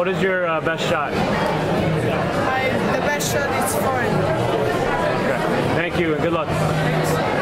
what is your best shot? The best shot is foreign. Okay. Thank you and good luck. Thanks.